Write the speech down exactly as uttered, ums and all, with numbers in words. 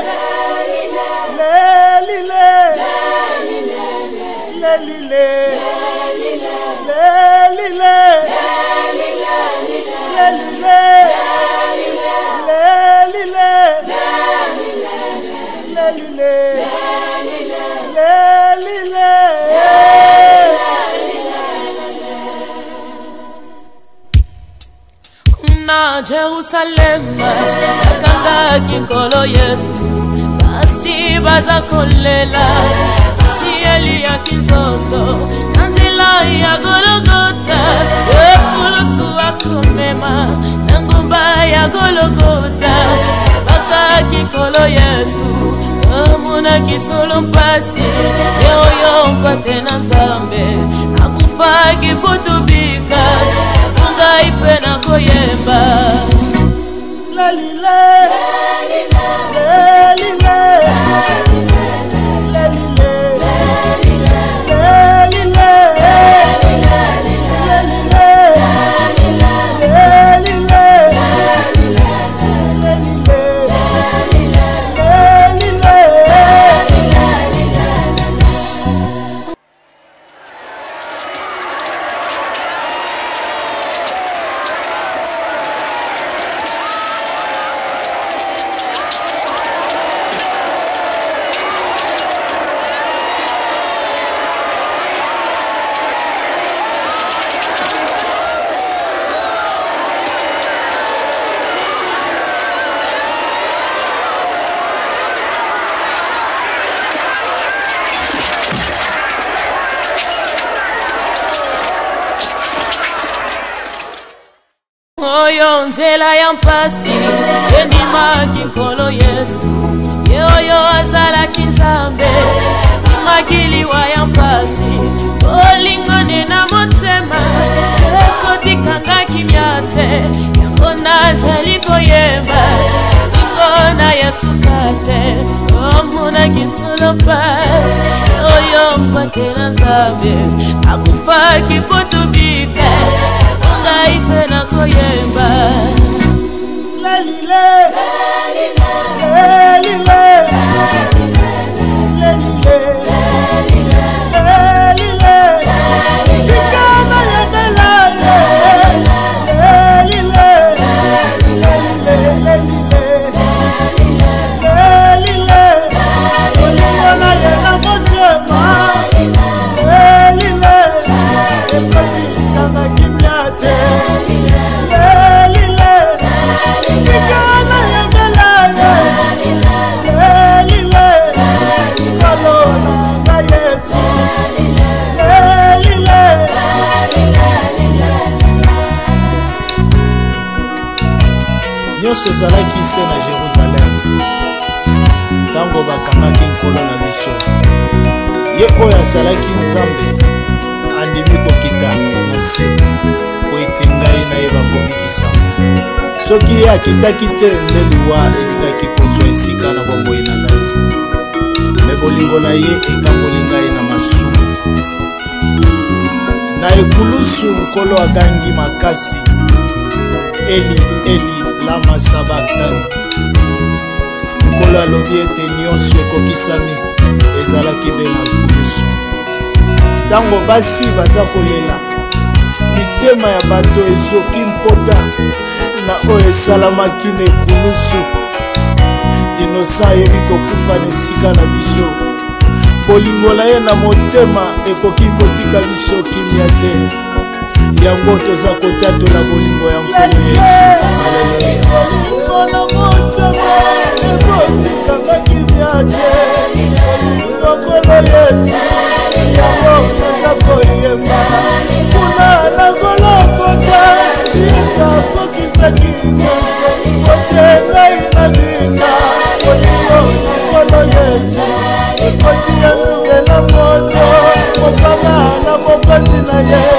Jerusalem akanga kinkolo Yesu basi baza kolela si Elia kinzoto nandila ya Golgotha ekulusu akomema nangumba ya Golgotha baka kinkolo Yesu amuna kisolo mpasi yoyo mpate na Nzambe akufa kipotubika munga ipena koyemba Lalile, lalile, lalile, lalile, Oyo nzela ya mpasi endima kinkolo Yesu Yeoyo azala kinzambe Imakiliwa ya mpasi Olingone na motema Ekotikanga kimyate Yango nazali koyemba Ingona Yesu kate Omuna kisolo pasi Oyo mpate na Nzambe Akufa kipotubika Ife na koyemba Lalile Lalile Lalile Lalile Lalile Ikana ya melaye Lalile Lalile Lalile Olingona ya na motema Lalile Ekoti kama kinyate Nyonso ezalaki ise na Jérusalem Tango bakangaki nkolo na biso Ye oyo azalaki Nzambe andimi kokita na se po ete ngai na ye bakomikisa soki ye akitaki te nde liwa elingaki kozwa esika na bomoi na ngai me bolingo na ye ekangoli ngai na masumu na ekulusu nkolo agangi makasi Eli Eli lama sabachthani nkolo alobi ete nyonso ekokisami ezalaki be na ekulusu Tango basi baza kolela mitema ya bato ezoki mpota na oyo esalamaki na ekulusu Innocent ayebi kokufa na esika na biso bolingo na ye na motema ekoki kotika biso kimia te yango toza kotatola bolingo ya nkolo Yesu Haleluya bolingo na motema ekotikanga kimia te bolingo nkolo Yesu yango naza koyemba kuna na Golgotha Yesu akokisaki nyonso ote ngai na linga bolingo na nkolo Yesu ekoti ya nzube na moto mopanga na mokonzi na ye